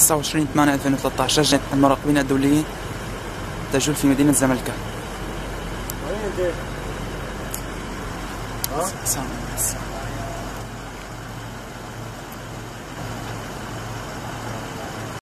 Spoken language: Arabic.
29/8/2013 لجنة المراقبين الدوليين تجول في مدينة زملكة. وين انت؟